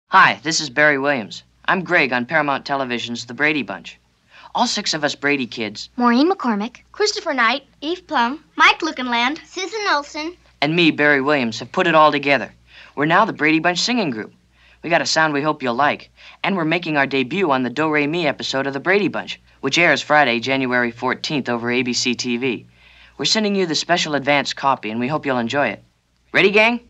Hi, this is Barry Williams. I'm Greg on Paramount Television's The Brady Bunch. All 6 of us Brady kids, Maureen McCormick, Christopher Knight, Eve Plum, Mike Lookenland, Susan Olson, and me, Barry Williams, have put it all together. We're now the Brady Bunch singing group. We got a sound we hope you'll like, and we're making our debut on the Do Re Mi episode of The Brady Bunch, which airs Friday, January 14th over ABC TV. We're sending you the special advance copy, and we hope you'll enjoy it. Ready, gang?